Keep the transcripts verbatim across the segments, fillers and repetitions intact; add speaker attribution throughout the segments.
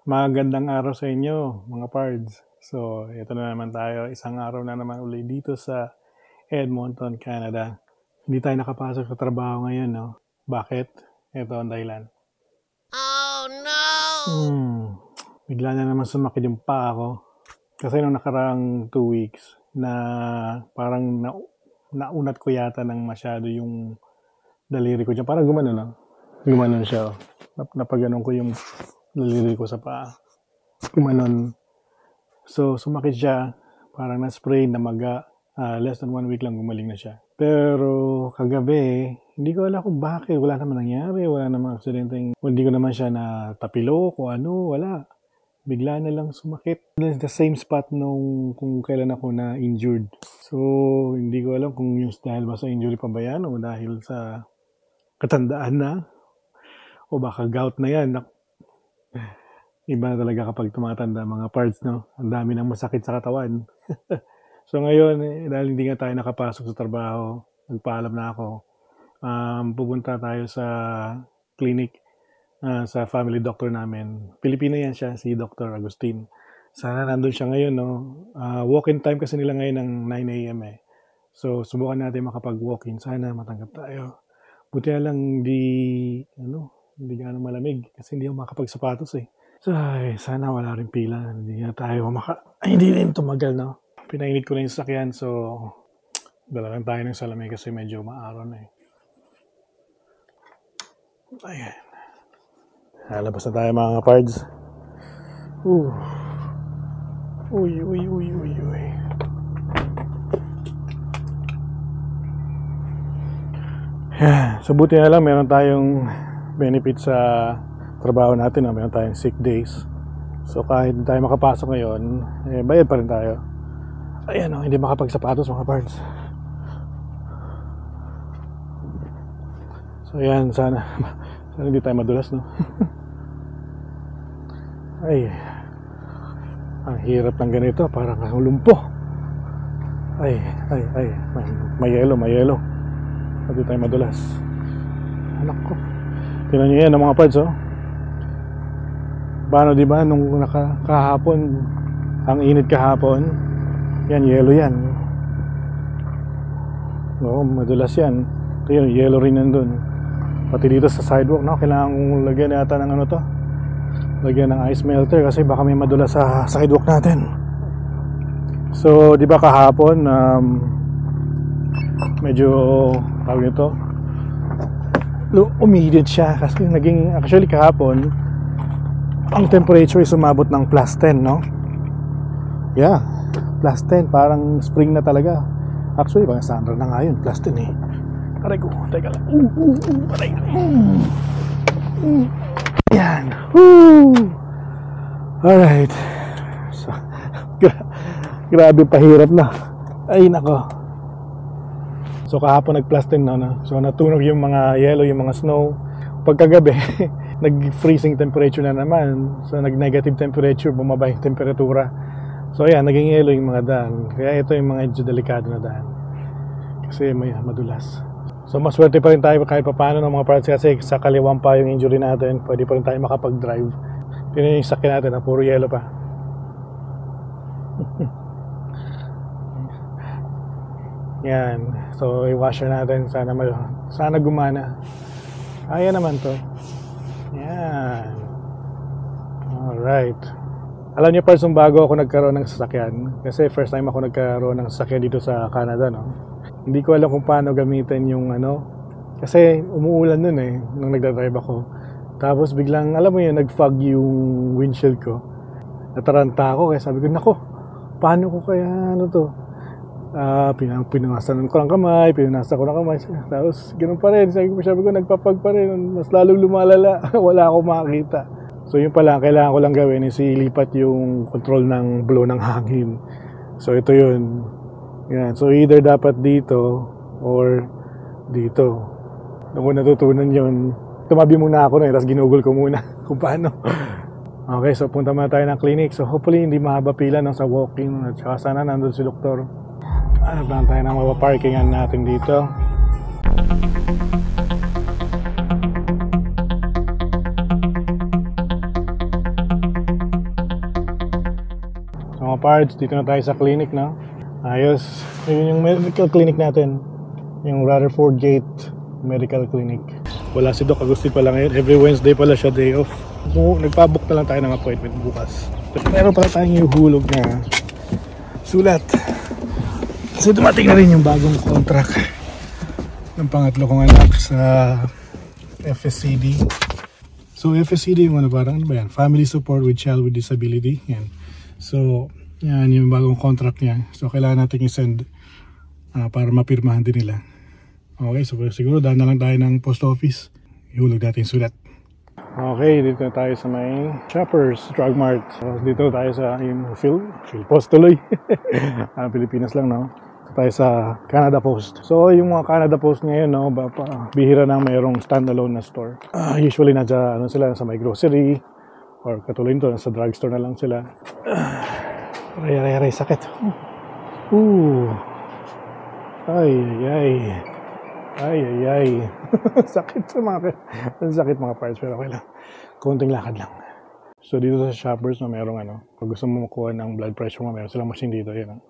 Speaker 1: Magandang araw sa inyo, mga pards. So, ito na naman tayo. Isang araw na naman ulit dito sa Edmonton, Canada. Hindi tayo nakapasok sa trabaho ngayon, no? Bakit? Ito ang dahilan.
Speaker 2: Oh, no!
Speaker 1: Hmm, bigla na naman sumakit yung paa ko. Kasi nung nakarang two weeks, na parang na, naunat ko yata ng masyado yung daliri ko dyan. Parang gumano, no? Gumanon siya. Nap napaganon ko yung daliri ko sa paa. Gumanon. So, sumakit siya. Parang na-spray, namaga. Uh, less than one week lang gumaling na siya. Pero kagabi, hindi ko alam kung bakit. Wala naman nangyari. Wala naman aksidenteng. Hindi ko naman siya natapilo o ano. Wala. Bigla na lang sumakit. The same spot nung kung kailan ako na-injured. So, hindi ko alam kung yung dahil ba sa injury pa ba yan o dahil sa katandaan na. O baka gout na yan. Iba na talaga kapag tumatanda mga parts, no? Ang dami ng masakit sa katawan. So ngayon, eh, dahil hindi nga tayo nakapasok sa trabaho, nagpaalam na ako. Um, pupunta tayo sa clinic uh, sa family doctor namin. Pilipino yan siya, si Doctor Agustin. Sana nandun siya ngayon, no? Uh, walk-in time kasi nila ngayon ng nine a m eh. So subukan natin makapag-walk-in. Sana matanggap tayo. Buti na lang di, ano, hindi gano'ng malamig kasi hindi ako makapagsapatos eh. So, ay, sana wala rin pila. Hindi na tayo maka... Ay, hindi rin tumagal, no? Pinainit ko na yung sasakyan, so... Dala lang tayo ng salamay kasi medyo maaraw na eh. Ayan. Halabas na tayo mga pards. Uh. Uy, uy, uy, uy, uy. Yan. So, buti na lang meron tayong benefit sa... trabaho natin, no? Meron tayong sick days. So kahit hindi tayo makapasok ngayon, eh, bayad pa rin tayo. Ayan, no? Hindi makapagsapatos mga parts. So ayan, sana sana hindi tayo madulas, no? Ay, ang hirap ng ganito, parang lumpo. Ay, ay, ay, may, may yelo, may yelo. Hindi tayo madulas. Anak ko. Tingnan nyo yan, no, mga parts, oh. Paano, di ba, nung naka, kahapon, ang init kahapon, yan, yelo yan. Oo, madulas yan. Ito yun, yelo rin nandun. Pati dito sa sidewalk, no? Kailangan kong lagyan yata ng ano to. Lagyan ng ice melter kasi baka may madulas sa sidewalk natin. So, di ba kahapon, um, medyo, tawag nito, umidid siya. Kasi naging, actually kahapon, ang temperature ay sumabot ng plus ten, no? Yeah, plus ten. Parang spring na talaga. Actually, parang summer na nga yun. Plus ten eh. Aray ko, teka lang. Uh, uh, uh, aray ko. Uh, uh. Yan. Uh. Alright. So, gra grabe pahirap na. Ay, nako. So, kahapon nag plus ten na, no? So, natunog yung mga yellow, yung mga snow. Pagkagabi, nag-freezing temperature na naman. So, nag-negative temperature, bumaba yung temperatura. So, ayan, naging yellow yung mga daan. Kaya ito yung mga medyo delikado na daan. Kasi may madulas. So, maswerte pa rin tayo kahit paano ng mga parts kasi sa kaliwang pa yung injury natin. Pwede pa rin tayo makapag-drive. Pero yung sakyan natin na puro yellow pa. Yan. So, i-washer natin. Sana, sana gumana. Ayan naman to. Yan. Alright. Alam niyo, parang bago ako nagkaroon ng sasakyan. Kasi first time ako nagkaroon ng sasakyan dito sa Canada, no? Hindi ko alam kung paano gamitin yung ano. Kasi umuulan nun eh, nung nagdadrive ako. Tapos biglang, alam mo yun, nag-fog yung windshield ko. Nataranta ako, kaya sabi ko, nako, paano ko kaya ano to? Uh, pinang pinunasan ko ng kamay, pinunasan ko ng kamay. Tapos ganoon pa rin, sabi ko, sabi ko nagpapag pa rin, mas lalong lumalala. Wala akong makakita. So yun pala, kailangan ko lang gawin is ilipat yung control ng blow ng hangin. So ito yun. Yan. So either dapat dito or dito. Nung ko natutunan yun, tumabi muna ako na, tapos ginugol ko muna kung paano. Okay, so punta muna tayo ng clinic. So hopefully hindi mahaba pila no, sa walking. At saka sana nandun si doktor. Ano ba tayo ng mapaparkingan natin dito? Mga parts, dito na tayo sa clinic, no? Ayos. Yun yung medical clinic natin. Yung Rutherford Gate Medical Clinic. Wala si Doc Agustin pala ngayon. Every Wednesday pala siya day off. So, nagpabook na lang tayo ng appointment bukas. But meron pala tayong ihulog na sulat. Kasi dumating na rin yung bagong contract ng pangatlo kong anak sa F S C D. So F S C D yung ano, parang ano ba yan? Family Support with Child with Disability. Yan. So yan yung bagong contract niya. So kailangan natin i-send uh, para mapirmahan din nila. Okay, so siguro daan na lang tayo ng post office. Ihulog natin yung sulat. Okay, dito na tayo sa may Shoppers Drug Mart. So dito tayo sa yung Phil, Phil Post tuloy. uh, Pilipinas lang, no? Tayo sa Canada Post. So yung mga Canada Post ngayon, no, ba, pa, bihira na mayroong standalone na store. Uh, usually nasa ano sila sa may grocery or katulad nito sa drugstore na lang sila. Uh, aray aray aray sakit. Ooh. Ay ay ay. Ay ay ay. Sakit sa mga sakit mga parts pero okay lang. Konting lakad lang. So dito sa Shoppers, no, mayroong ano, pag gusto mo makuha ng blood pressure mo, mayroon silang machine dito, yan.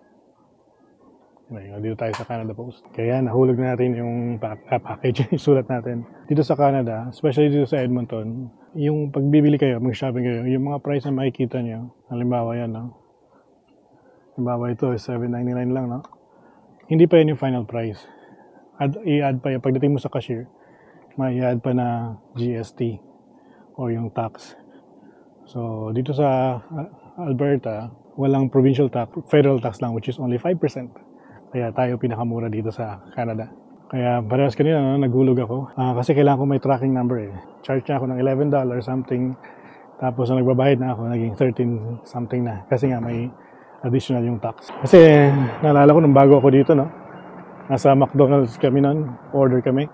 Speaker 1: Ayun, dito tayo sa Canada Post. Kaya nahulog na natin yung package, yung sulat natin. Dito sa Canada, especially dito sa Edmonton, yung pagbibili kayo, mag-shopping kayo, yung mga price na makikita nyo, halimbawa yan, no? Halimbawa ito, seven ninety-nine lang, no? Hindi pa yun yung final price. Add, i-add pa yun, pagdating mo sa cashier, may i-add pa na G S T o yung tax. So, dito sa Alberta, walang provincial tax, federal tax lang, which is only five percent. Kaya tayo pinakamura dito sa Canada. Kaya parehas kanina, no, naghulog ako. Uh, kasi kailangan ko may tracking number eh. Charge niya ako ng eleven dollars something. Tapos nung nagbabayad na ako, naging thirteen something na. Kasi nga may additional yung tax. Kasi naalala ko nung bago ako dito, no? Nasa McDonald's kami nun. Order kami.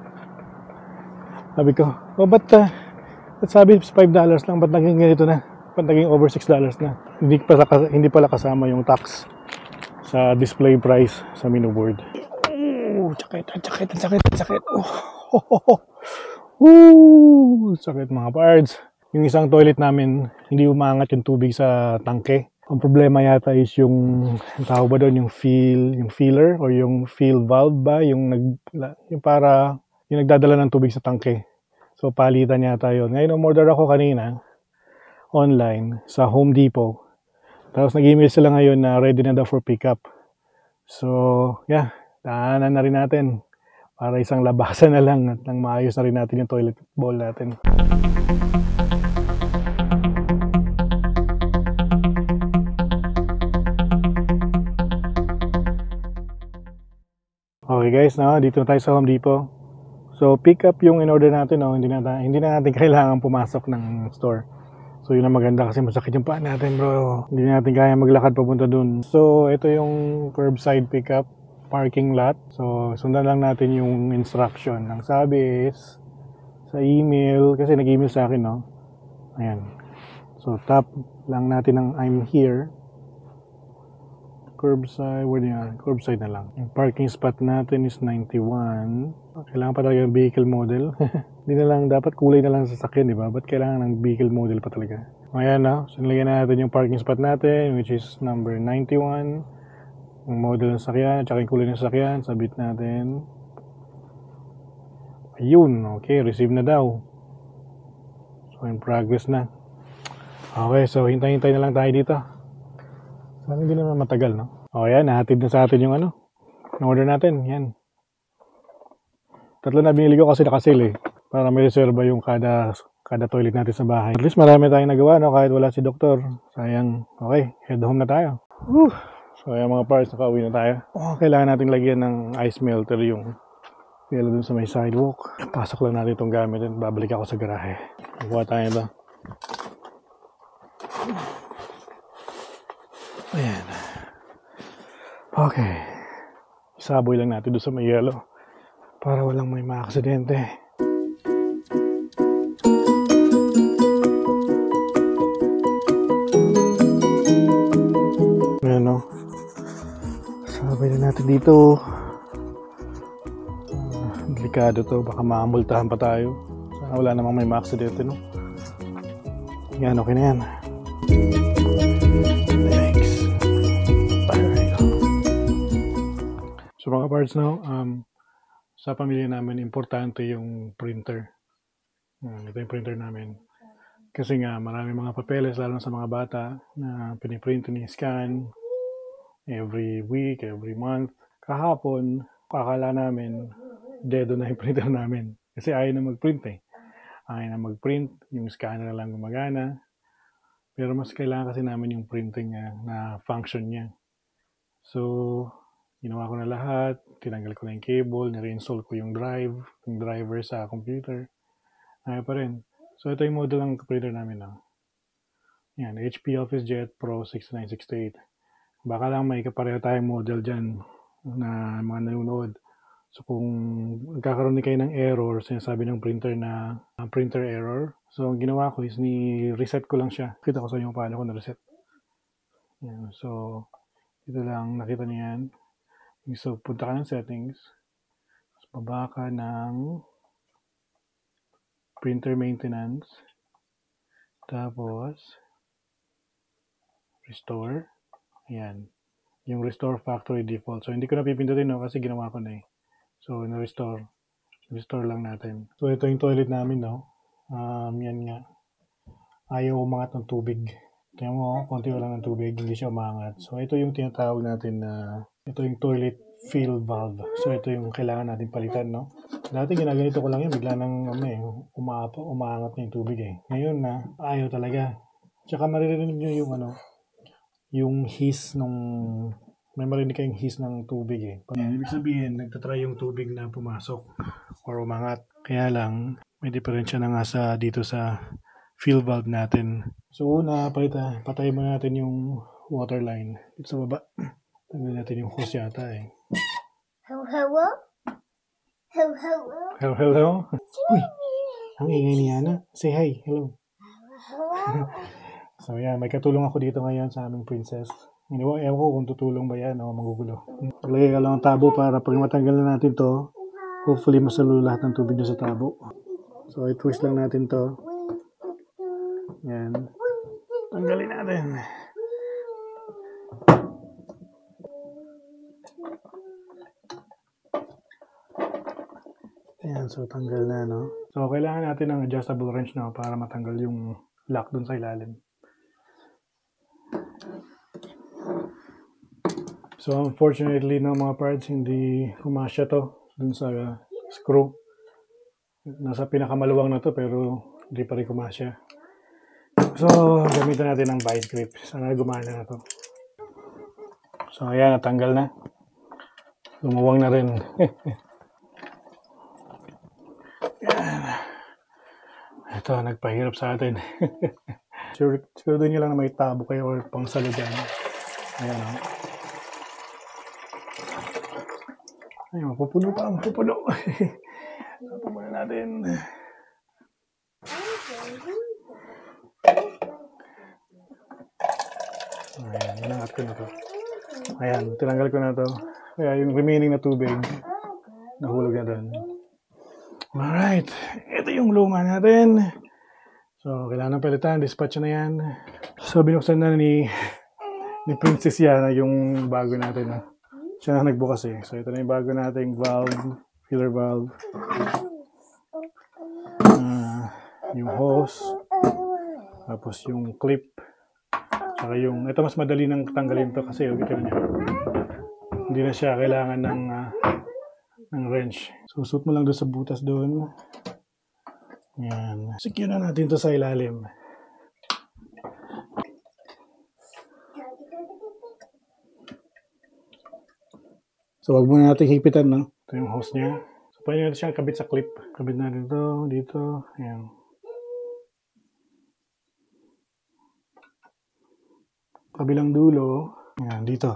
Speaker 1: Sabi ko, oh ba't, uh, ba't sabi five dollars lang? Ba't naging ganito na? Ba't naging over six dollars na? Hindi pala, hindi pala kasama yung tax sa display price sa menu board. Oh, sakit, sakit, sakit, sakit. Oh, oh, oh, oh. Woo, sakit mga parts. Yung isang toilet namin, hindi umangat yung tubig sa tangke. Ang problema yata is yung, tawag ba doon, yung feel, yung feeler or yung feel valve ba, yung nag, yung para, yung nagdadala ng tubig sa tangke. So palitan yata yun. Ngayon, umorder ako kanina online sa Home Depot. Tapos nag-email sila ngayon na ready na daw for pickup. So, yeah, daanan na rin natin para isang labasan na lang at nang maayos na rin natin yung toilet bowl natin. Okay guys, no, dito na tayo sa Home Depot. So, pick up yung in-order natin, no, hindi na, hindi na natin kailangan pumasok ng store. So yun ang maganda kasi masakit yung paa natin, bro. Hindi natin kaya maglakad papunta dun. So ito yung curbside pickup parking lot. So sundan lang natin yung instruction. Ang sabi is sa email, kasi nag-email sa akin, no? Ayan. So tap lang natin ng I'm here. Curbside, where yan? Curbside na lang. Yung parking spot natin is ninety-one. Kailangan pa talaga yung vehicle model. Hindi na lang, dapat kulay na lang sa sasakyan, di ba? Ba't kailangan ng vehicle model pa talaga? Ayan na, so nilagyan na natin yung parking spot natin, which is number ninety-one. Yung model ng sasakyan, tsaka yung kulay ng sasakyan, sabit natin. Ayun, okay, receive na daw. So, in progress na. Okay, so hintay-hintay na lang tayo dito. Sana hindi naman matagal, no? O yan, nahatid na sa atin yung ano, in-order natin, yan. Tatlo na binili ko kasi nakasil eh. Para may reserva yung kada kada toilet natin sa bahay. At least marami tayong nagawa, no? Kahit wala si doktor. Sayang. Okay, head home na tayo. Whew. So ayan mga parts, nakauwi na tayo. Oh, kailangan natin lagyan ng ice melter yung yelo dun sa may sidewalk. Pasok lang natin itong gamit at babalik ako sa garahe. Nakuha tayo ito. Ayan. Okay. Isaboy lang natin doon sa may yelo para walang may maaksidente. Ayan, no? Sabay na natin dito. Uh, delikado to. Baka maamultahan pa tayo. Sana wala namang may maaksidente, no? Yan, okay na yan. Ayan. Mga parts, no, um, sa pamilya namin, importante yung printer. Uh, ito yung printer namin. Kasi nga, marami mga papeles, lalo sa mga bata, na piniprint, ni-scan every week, every month. Kahapon, akala namin, dedo na yung printer namin. Kasi ayaw na mag-print eh. Ayaw na mag-print, yung scanner lang gumagana. Pero mas kailangan kasi namin yung printing niya na function niya. So, ginawa ko na lahat. Tinanggal ko na yung cable, nire-install ko yung drive, yung driver sa computer. Ayaw pa rin. So, ito yung model ng printer namin. No? Yan, H P OfficeJet Pro sixty-nine sixty-eight. Baka lang may kapareho tayong model dyan na mga nanonood. So, kung nagkakaroon kayo ng error, sinasabi ng printer na uh, printer error. So, ang ginawa ko is ni-reset ko lang siya. Kita ko sa inyo paano ko na-reset. Yan. So, ito lang, nakita niyo yan. So, punta ka ng settings. So, baba ka ng printer maintenance. Tapos, restore. Ayan. Yung restore factory default. So, hindi ko na pipindutin no, kasi ginawa ko na eh. So, na-restore. Restore lang natin. So, ito yung toilet namin, no? Um, yan nga. Ayaw umangat ng tubig. Tingnan mo, konti lang ng tubig, hindi siya umangat. So, ito yung tinatawag natin na, ito yung toilet fill valve. So, ito yung kailangan natin palitan, no? Dati ginaganito ko lang yun, bigla nang um, eh, umapa, umangat na yung tubig eh. Ngayon na, ayaw talaga. Tsaka maririnig nyo yung ano, yung hiss nung, may marinig kayong hiss ng tubig eh. Yan, ibig sabihin, nagtatry yung tubig na pumasok or umangat. Kaya lang, may diferensya na nga sa dito sa fill valve natin. So una, palita, patayin muna natin yung water line. Dito sa baba. Tanggalin natin yung hose yata eh.
Speaker 3: Hello, hello? Hello, hello?
Speaker 1: Hello, hello? Uy, ang ingay ni Yana. Say hi, hello.
Speaker 3: Hello?
Speaker 1: So yan, may katulong ako dito ngayon sa aming princess. Ewan ko kung tutulong ba yan o magugulo. Paglagay ka lang ng tabo para pag matanggal na natin to, hopefully masalulo lahat ng tubig doon sa tabo. So i-twist lang natin to. Yan. Tanggalin natin. Yan, so tanggal na, no? So kailangan natin ng adjustable wrench na para matanggal yung lock dun sa ilalim. So unfortunately, no mga parts, hindi kumasya to dun sa uh, screw. Nasa pinakamaluwang na to pero hindi pa rin kumasya. So, gamitan natin ng vice grip. Sana gumana na to. So, ayan, natanggal na. Lumuwang na rin. Ayan. Ito, nagpahirap sa atin. Sure, siguro nyo lang na may tabo kayo or pang salo dyan. Ayan, o. Ay, mapupuno pa, mapupuno. Tapo muna natin. Ayan, inangat ko na to. Ayan, tinanggal ko na to. Kaya yung remaining na tubig, nahulog na doon. Alright, ito yung luma natin. So, kailangan ng palitan, dispatch na yan. So, binuksan na ni, ni Princess Yana yung bago natin. Siya na nagbukas eh. So, ito na yung bago nating valve, filler valve. Uh, yung hose. Tapos yung clip. Saka yung, ito mas madali nang tanggalin to kasi ito niya. Hindi na siya kailangan ng, uh, ng wrench. So, suot mo lang doon sa butas doon. Yan. Secure na natin to sa ilalim. So, wag muna natin hipitan, no? Ito yung hose niya. So, pwede natin siyang kabit sa clip. Kabit natin ito, dito. Ayan. Kabilang dulo. Ayan, dito.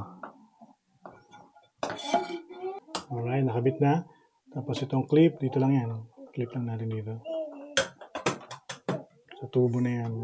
Speaker 1: Alright, nakabit na. Tapos itong clip, dito lang yan. Clip lang natin dito. Sa tubo na yan.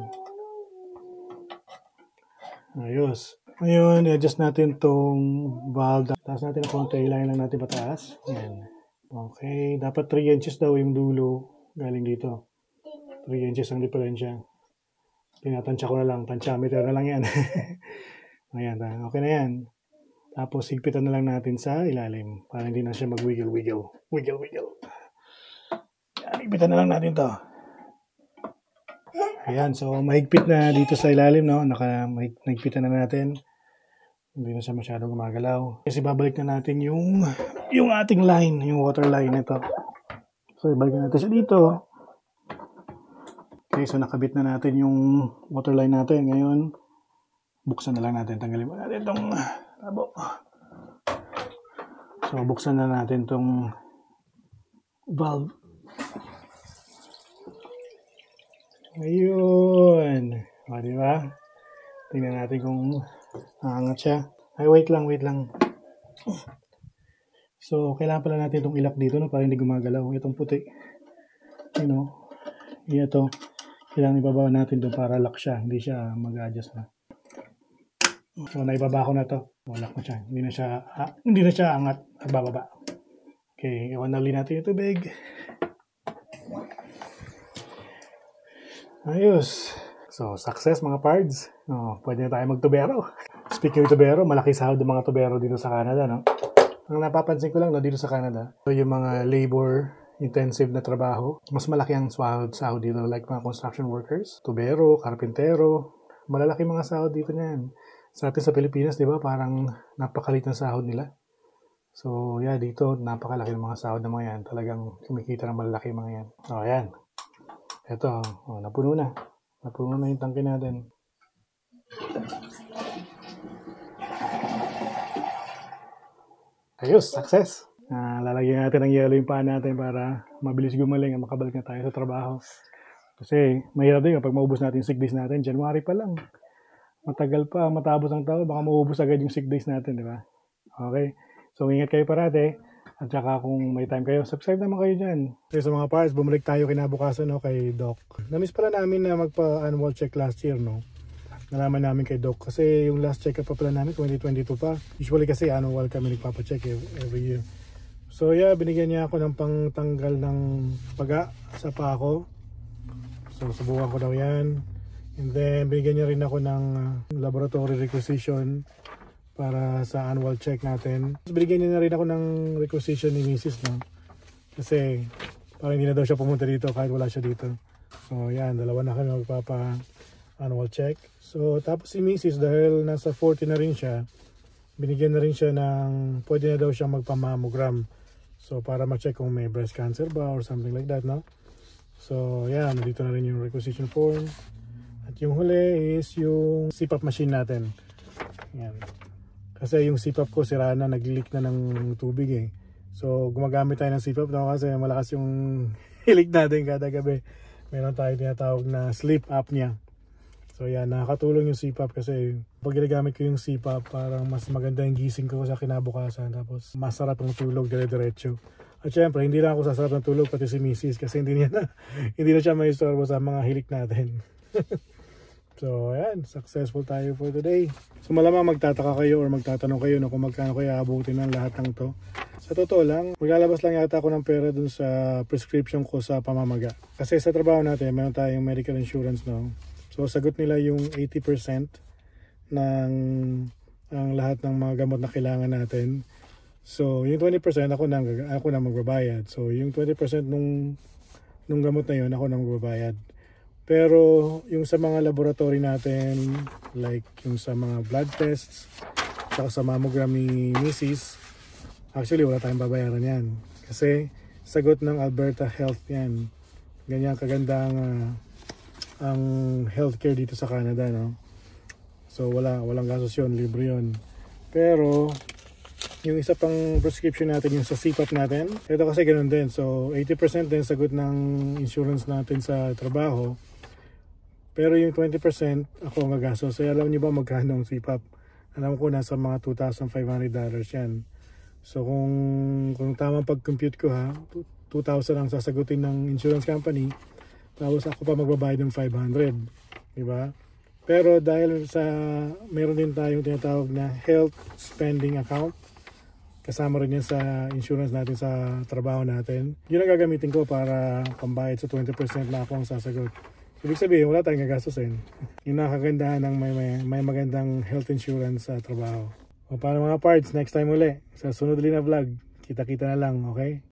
Speaker 1: Ayos. Ngayon, i-adjust natin itong valve. Taas natin ang konti. Ilangin lang natin pataas. Ayan. Okay. Dapat three inches daw yung dulo. Galing dito. three inches ang diferensya. Tinatansya ko na lang. Tansyameter na lang yan. Ayan. Okay na yan. Tapos higpitan na lang natin sa ilalim para hindi na siya mag-wiggle-wiggle. Wiggle-wiggle. Yan, higpitan na lang natin to. Ayan, so mahigpit na dito sa ilalim, no? Naka, mahigpitan na natin. Hindi na siya masyadong gumagalaw. Kasi babalik na natin yung, yung ating line, yung water line nito. So ibalik na natin siya dito. Okay, so nakabit na natin yung water line natin. Ngayon, buksan na lang natin. Tanggalin mo natin itong tabo. So, buksan na natin itong valve. Ayun. O, diba? Tingnan natin kung naangat siya. Ay, wait lang, wait lang. So, kailangan pala natin itong ilak dito, no, para hindi gumagalaw. Itong puti. You know, ito. Kailangan ibaba natin doon para lock siya. Hindi siya mag-adjust na. So, naibaba ko na to. Wala ko siya. Hindi na siya, ah, hindi na siya angat at bababa. Okay, iwan na ulit natin yung tubig. Ayos. So, success mga pards. Oh, pwede na tayo magtubero. Speaking of tubero, malaki sahod ng mga tubero dito sa Canada, no? Ang napapansin ko lang, no, dito sa Canada, so yung mga labor-intensive na trabaho, mas malaki ang sahod, sahod dito. Like mga construction workers, tubero, karpintero, malalaki mga sahod dito niyan. Sa atin sa Pilipinas, di ba, parang napakalit ng sahod nila. So, yeah, dito, napakalaki ng mga sahod ng mga yan. Talagang kumikita ng malalaki mga yan. O, ayan. Ito, oh, napuno na. Napuno na yung tangke natin. Ayos, success. Uh, lalagyan natin ng yellow yung paa natin para mabilis gumaling at makabalik na tayo sa trabaho. Kasi, mahirap din kapag maubos natin yung sick days natin. January pa lang. Matagal pa, matapos ang taon, baka maubos agad yung sick days natin, di ba? Okay. So, ingat kayo parate. At saka kung may time kayo, subscribe naman kayo dyan. So, sa mga parts, bumalik tayo kinabukasan, no, kay Doc. Namiss pala namin na magpa-annual check last year, no? Nalaman namin kay Doc. Kasi yung last check-up pa pala namin, twenty twenty-two pa. Usually kasi annual kami nagpapacheck every year. So, yeah, binigyan niya ako ng pangtanggal ng paga sa paa ko. So, subukan ko daw yan. And then, binigyan niya rin ako ng uh, laboratory requisition para sa annual check natin. Binigyan niya na rin ako ng requisition ni Missus, no? Kasi, parang hindi na daw siya pumunta dito kahit wala siya dito. So, yan, dalawa na kami magpapa-annual check. So, tapos si Missus, dahil nasa forty na rin siya, binigyan na rin siya ng, pwede na daw siya magpa-mammogram. So, para ma-check kung may breast cancer ba or something like that, no? So, yan, dito na rin yung requisition form. At yung huli is yung C PAP machine natin. Yan. Kasi yung C PAP ko sira na, nag-leak na ng tubig eh. So gumagamit tayo ng C PAP, no? Kasi malakas yung hilig natin kada gabi. Meron tayo tinatawag na sleep apnea. So yan, nakakatulong yung C PAP kasi pag ginagamit ko yung C PAP, parang mas maganda yung gising ko sa kinabukasan. Tapos masarap ang tulog dire-diretso. At syempre, hindi lang ako sasarap ng tulog, pati si Missus kasi hindi niya na, hindi na siya may istorbo sa mga hilik natin. So, ayan, successful tayo for today. So, malamang magtataka kayo or magtatanong kayo no, kung magkano kaya abutin ng lahat ng to. Sa totoo lang, maglalabas lang yata ako ng pera dun sa prescription ko sa pamamaga. Kasi sa trabaho natin, mayroon tayong medical insurance, no? So, sagot nila yung eighty percent ng ang lahat ng mga gamot na kailangan natin. So, yung twenty percent ako na, ako na magbabayad. So, yung twenty percent nung, nung gamot na yun, ako na magbabayad. Pero yung sa mga laboratory natin, like yung sa mga blood tests, saka sa mammogram ni Missus, actually wala tayong babayaran yan. Kasi sagot ng Alberta Health yan. Ganyan kaganda ang, uh, ang healthcare dito sa Canada, no? So wala, walang gastos yun, libre yun. Pero yung isa pang prescription natin, yung sa C PAP natin, ito kasi ganun din. So eighty percent din sagot ng insurance natin sa trabaho. Pero yung twenty percent ako ang gagastos. So alam niyo ba magkano ang C PAP? Alam ko nasa mga two thousand five hundred dollars yan. So kung kung tamang pag-compute ko ha, two thousand ang sasagutin ng insurance company. Tapos ako pa magbabayad ng five hundred, di ba? Pero dahil sa meron din tayong tinatawag na health spending account, kasama rin yan sa insurance natin sa trabaho natin. Yun ang gagamitin ko para pambayad sa twenty percent na ako ang sasagot. Ibig sabihin, wala tayong gagastusin. Yung nakagandahan ng may, may, may magandang health insurance sa trabaho. O paano mga parts, next time uli. Sa sunod ulit na vlog, kita-kita na lang, okay?